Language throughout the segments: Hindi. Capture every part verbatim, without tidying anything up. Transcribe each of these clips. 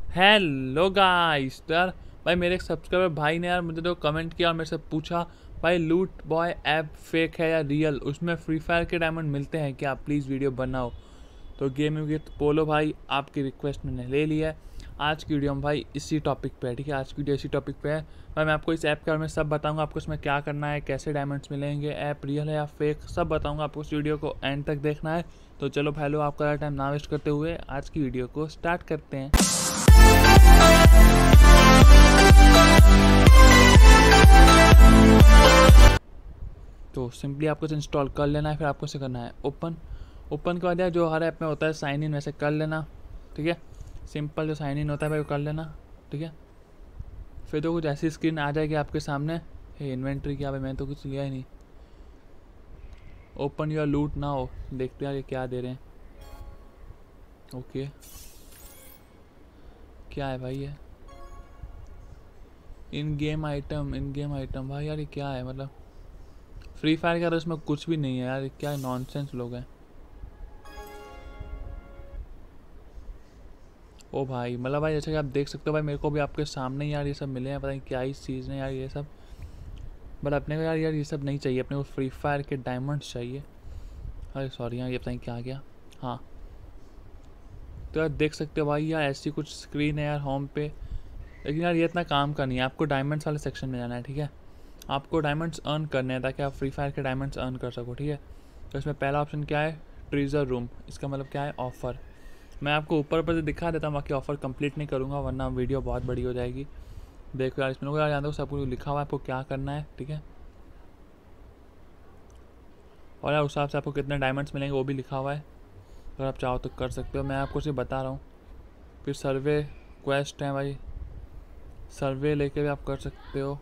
Hello guys. तो यार भाई मेरे एक सब्सक्राइबर भाई ने यार मुझे तो कमेंट किया और मेरे से पूछा भाई लूट बॉय ऐप फेक है या रियल, उसमें फ्री फायर के डायमंड मिलते हैं क्या, प्लीज़ वीडियो बनाओ। तो गेमिंग विद पोलो भाई आपकी रिक्वेस्ट मैंने ले ली है। आज की वीडियो में भाई इसी टॉपिक पे है, ठीक है। आज की वीडियो इसी टॉपिक पे है भाई। मैं आपको इस ऐप के बारे में सब बताऊंगा, आपको इसमें क्या करना है, कैसे डायमंड्स मिलेंगे, ऐप रियल है या फेक, सब बताऊंगा आपको। इस वीडियो को एंड तक देखना है। तो चलो भाई लो, आपका टाइम ना वेस्ट करते हुए आज की वीडियो को स्टार्ट करते हैं। तो सिंपली आपको इसे इंस्टॉल कर लेना है, फिर आपको इसे करना है ओपन। ओपन के बाद यार जो हर ऐप में होता है साइन इन, वैसे कर लेना, ठीक है। सिंपल जो साइन इन होता है भाई वो कर लेना, ठीक है। फिर तो कुछ ऐसी स्क्रीन आ जाएगी आपके सामने। इन्वेंट्री क्या भाई, मैंने तो कुछ लिया ही नहीं। ओपन योर लूट ना हो, देखते हैं यार ये क्या दे रहे हैं। ओके क्या है भाई ये, in game item, in game item भाई यार ये क्या है, मतलब फ्री फायर का तो इसमें कुछ भी नहीं है यार, ये क्या नॉनसेंस लोग हैं। ओ भाई मतलब भाई जैसे कि आप देख सकते हो भाई, मेरे को भी आपके सामने यार ये सब मिले हैं, पता नहीं क्या ही चीज़ है यार ये सब। बट अपने को यार यार ये सब नहीं चाहिए, अपने को फ्री फायर के डायमंड्स चाहिए। अरे सॉरी यार ये पता नहीं क्या आ गया। हाँ तो यार देख सकते हो भाई यार ऐसी कुछ स्क्रीन है यार होम पे। लेकिन यार ये इतना काम का नहीं है, आपको डायमंड्स वाले सेक्शन में जाना है, ठीक है। आपको डायमंड्स अर्न करने हैं ताकि आप फ्री फायर के डायमंड्स अर्न कर सको, ठीक है। तो इसमें पहला ऑप्शन क्या है, ट्रीजर रूम। इसका मतलब क्या है, ऑफ़र। मैं आपको ऊपर ऊपर से दिखा देता हूँ, बाकी ऑफ़र कंप्लीट नहीं करूँगा वरना वीडियो बहुत बड़ी हो जाएगी। देखो यार इसमें लोग यार जानते हो सब कुछ लिखा हुआ है आपको क्या करना है, ठीक है। और यार उस हिसाब से आपको कितने डायमंड्स मिलेंगे वो भी लिखा हुआ है, अगर आप चाहो तो कर सकते हो। मैं आपको सिर्फ बता रहा हूँ। फिर सर्वे क्वेस्ट है भाई, सर्वे लेके भी आप कर सकते हो।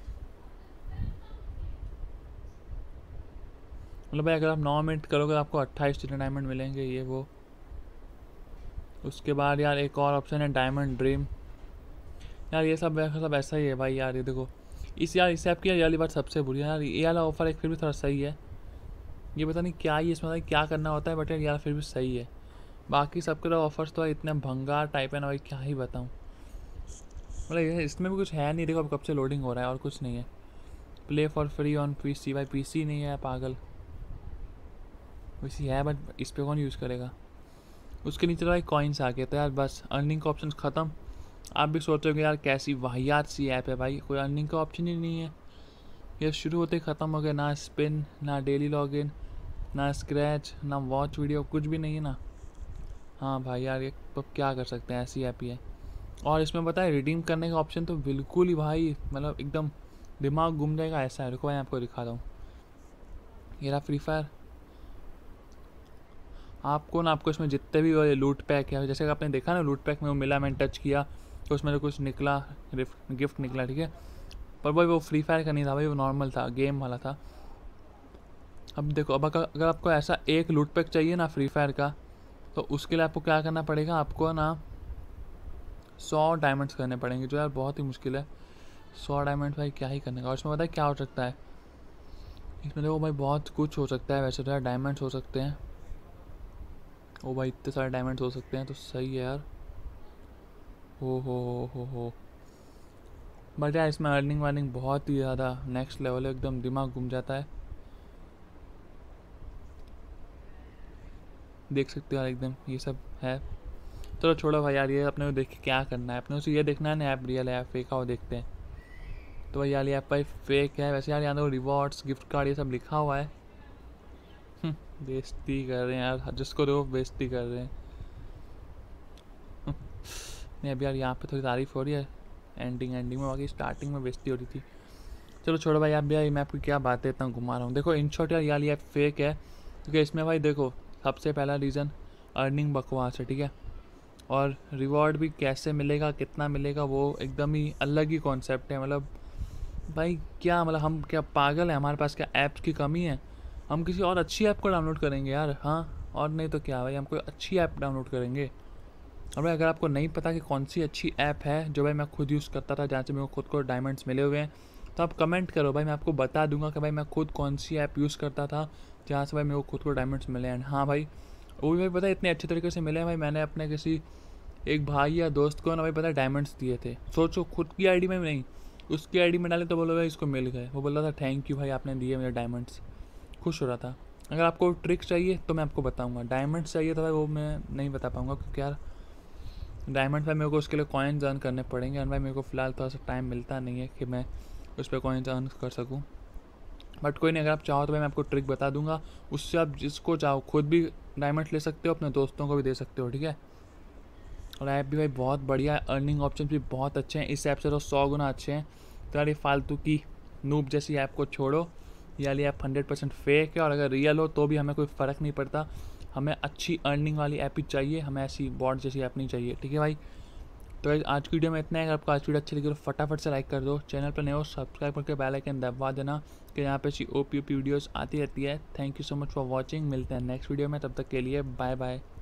मतलब भाई अगर आप नौ मिनट करोगे तो आपको अट्ठाईस जितने डायमंड मिलेंगे, ये वो। उसके बाद यार एक और ऑप्शन है डायमंड ड्रीम। यार ये सब सब ऐसा ही है भाई यार। ये देखो इस यार इस ऐप की यार वाली बात सबसे बुरी है यार, ये वाला ऑफर एक फिर भी थोड़ा सही है। ये पता नहीं क्या ही इसमें क्या करना होता है, बट यार यार फिर भी सही है। बाकी सबके तो ऑफर्स तो इतने भंगार टाइप है ना भाई, क्या ही बताऊँ। मतलब इसमें भी कुछ है नहीं, देखो अब कब से लोडिंग हो रहा है और कुछ नहीं है। Play for free on P C, भाई पी सी नहीं है पागल, वैसी है बट इस पर कौन यूज़ करेगा। उसके नीचे तो भाई कॉइन्स आ गए, तो यार बस अर्निंग का ऑप्शन ख़त्म। आप भी सोचोगे यार कैसी वाहियात सी ऐप है भाई, कोई अर्निंग का ऑप्शन ही नहीं है। ये शुरू होते ही ख़त्म हो गया, ना स्पिन, ना डेली लॉगिन, ना स्क्रैच, ना वॉच वीडियो, कुछ भी नहीं है ना। हाँ भाई यार ये तो क्या कर सकते हैं, ऐसी ऐप ही है। और इसमें पता है रिडीम करने का ऑप्शन तो बिल्कुल ही भाई मतलब एकदम दिमाग घूम जाएगा ऐसा है। रुको भाई आपको दिखाता हूँ। ये रहा फ्री फायर। आपको ना आपको इसमें जितने भी लूट पैक है, जैसे कि आपने देखा ना लूट पैक में वो मिला, मैंने टच किया तो उसमें तो कुछ निकला, गिफ्ट निकला, ठीक है। पर भाई वो फ्री फायर का नहीं था भाई, वो नॉर्मल था, गेम वाला था। अब देखो अब अगर आपको ऐसा एक लूट पैक चाहिए ना फ्री फायर का, तो उसके लिए आपको क्या करना पड़ेगा, आपको ना सौ डायमंड्स करने पड़ेंगे, जो यार बहुत ही मुश्किल है। सौ डायमंड भाई क्या ही करने का। और इसमें पता है क्या हो सकता है, इसमें देखो भाई बहुत कुछ हो सकता है। वैसे तो यार डायमंड्स हो सकते हैं, ओ भाई इतने सारे डायमंड्स हो सकते हैं, तो सही है यार। हो हो हो हो हो बट यार इसमें अर्निंग वार्निंग बहुत ही ज़्यादा नेक्स्ट लेवल है, एकदम दिमाग घूम जाता है। देख सकते हो यार एकदम ये सब है। चलो छोड़ो भाई यार, ये अपने को देख के क्या करना है, अपने को ये देखना है ना ऐप रियल है फेक है, वो देखते हैं। तो भाई यार ये ऐप भाई फेक है। वैसे यार यहाँ तो रिवॉर्ड्स गिफ्ट कार्ड ये सब लिखा हुआ है। बेइज्जती कर रहे हैं यार, जिसको देखो बेइज्जती कर रहे हैं। नहीं अभी यार यहाँ पे थोड़ी तारीफ हो रही है एंडिंग एंडिंग में, बाकी स्टार्टिंग में बेइज्जती हो रही थी। चलो छोड़ो भाई, आप भी यार मैं आपकी क्या बातें इतना घुमा रहा हूँ। देखो इन शॉर्ट यार यार ये फेक है, क्योंकि इसमें भाई देखो सबसे पहला रीज़न अर्निंग बकवास है, ठीक है। और रिवॉर्ड भी कैसे मिलेगा, कितना मिलेगा, वो एकदम ही अलग ही कॉन्सेप्ट है। मतलब भाई क्या मतलब हम क्या पागल हैं, हमारे पास क्या ऐप्स की कमी है, हम किसी और अच्छी ऐप को डाउनलोड करेंगे यार। हाँ और नहीं तो क्या भाई, हम कोई अच्छी ऐप डाउनलोड करेंगे। और भाई अगर आपको नहीं पता कि कौन सी अच्छी ऐप है जो भाई मैं खुद यूज़ करता था, जहाँ से मेरे को खुद को डायमंड्स मिले हुए हैं, तो आप कमेंट करो भाई, मैं आपको बता दूंगा कि भाई मैं खुद कौन सी ऐप यूज़ करता था जहाँ से भाई मेरे को खुद को डायमंड्स मिले हैं। हाँ भाई वो भी भाई पता है इतने अच्छे तरीके से मिले हैं भाई, मैंने अपने किसी एक भाई या दोस्त को ना भाई पता है डायमंड्स दिए थे, सोचो खुद की आईडी में भी नहीं, उसकी आईडी में डाले तो बोलो भाई इसको मिल गए, वो बोल रहा था थैंक यू भाई आपने दिए मुझे डायमंड्स, खुश हो रहा था। अगर आपको ट्रिक चाहिए तो मैं आपको बताऊंगा, डायमंड्स चाहिए तो भाई वो मैं नहीं बता पाऊंगा क्योंकि यार डायमंड भाई मेरे को उसके लिए कॉइन्स अर्न करने पड़ेंगे, और भाई मेरे को फ़िलहाल थोड़ा सा टाइम मिलता नहीं है कि मैं उस पर कॉइन्स अर्न कर सकूँ। बट कोई नहीं, अगर आप चाहो तो मैं आपको ट्रिक बता दूंगा, उससे आप जिसको चाहो खुद भी डायमंड ले सकते हो, अपने दोस्तों को भी दे सकते हो, ठीक है। और ऐप भी भाई बहुत बढ़िया है, अर्निंग ऑप्शन भी बहुत अच्छे हैं, इस ऐप से तो सौ गुना अच्छे हैं। तो यार ये फालतू की नूब जैसी ऐप को छोड़ो, ये वाली ऐप हंड्रेड परसेंट फेक है, और अगर रियल हो तो भी हमें कोई फ़र्क नहीं पड़ता, हमें अच्छी अर्निंग वाली ऐप ही चाहिए, हमें ऐसी बॉट जैसी ऐप नहीं चाहिए, ठीक है भाई। तो आज की वीडियो में इतना है, अगर आपको आज की वीडियो अच्छी लगी तो फटाफट से लाइक कर दो, चैनल पर नए हो सब्सक्राइब करके बेल आइकन दबा देना कि यहाँ पे ऐसी ओपी ओपी वीडियोस आती रहती है। Thank you so much for watching, मिलते हैं नेक्स्ट वीडियो में, तब तक के लिए बाय बाय।